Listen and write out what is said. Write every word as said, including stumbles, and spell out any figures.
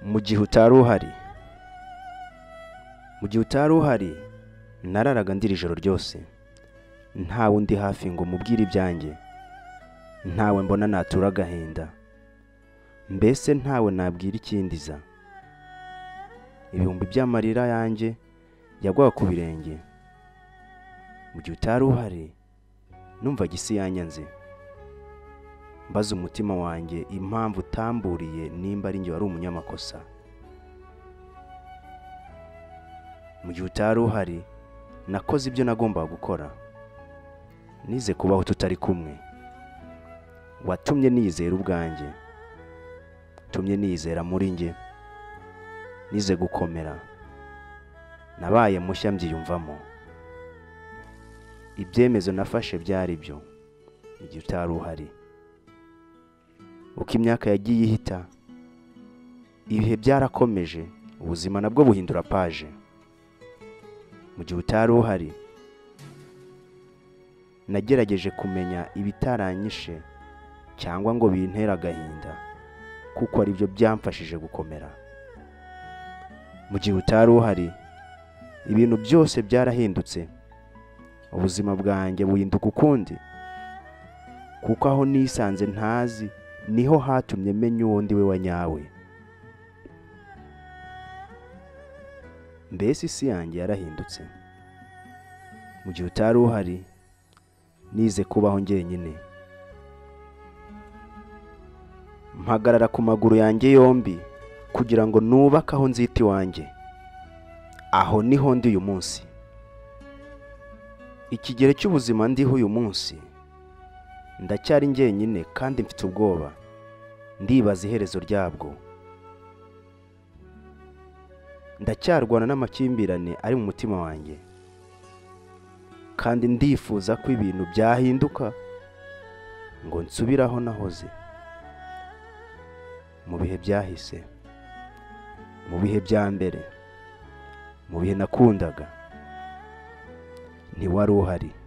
Mugihe utari uhari Mugihe utari uhari nararaga ndira ijoro ryose, ntawe undi hafi ngo mubwire ibyanjye, ntawe mbona natura agahinda, mbese ntawe nabwira ikindiza. Ibihumbi by'amarira yanjye yagwaga ku birenge. Mugihe utari uhari numvaga isi yanyanze, mbaza umutima wanjye impamvu utamburiye nimba ari njye wari umunyamakosa. Mugihe utari uhari nakoze ibyo nagombaga gukora, nize kubaho tutari kumwe. Watumye nizera ubwanjye, tumye nizera muri njye, nize gukomera, nabaye mushya mbyiyumvamo. Ibyemezo nafashe byari byo mugihe utari uhari. Uko imyaka yagiye ihita, ibihe byarakomeje, ubuzima nabwo buhindura paje. Mugihe utari uhari nagerageje kumenya ibitaranyishe cyangwa ngo bintera agahinda, kuko ari byo byamfashije gukomera. Mugihe utari uhari ibintu byose byarahindutse, ubuzima bwanjye buhinduka ukundi, kuko aho nisanze ntazi niho hatumye menya uwo ndi we wa nyawe. Mbese isi yanjye yarahindutse. Mugihe utari uhari nize kubaho njyenyine, mpagarara ku maguru yanjye yombi kugira ngo nubake aho nzita iwanjye. Aho niho ndi uyu munsi. Ikigero cy'ubuzima ndiho uyu munsi, ndacyari njyenyine kandi mfite ubwoba, ndibaza iherezo ryabwo. Ndacyarwana n'amakimbirane ari mu mutima wanjye, kandi ndifuza ko ibintu byahinduka ngo nsubiraho nahoze. Mu bihe byahise, mu bihe bya mbere, mu bihe nakundaga, ntiwari uhari.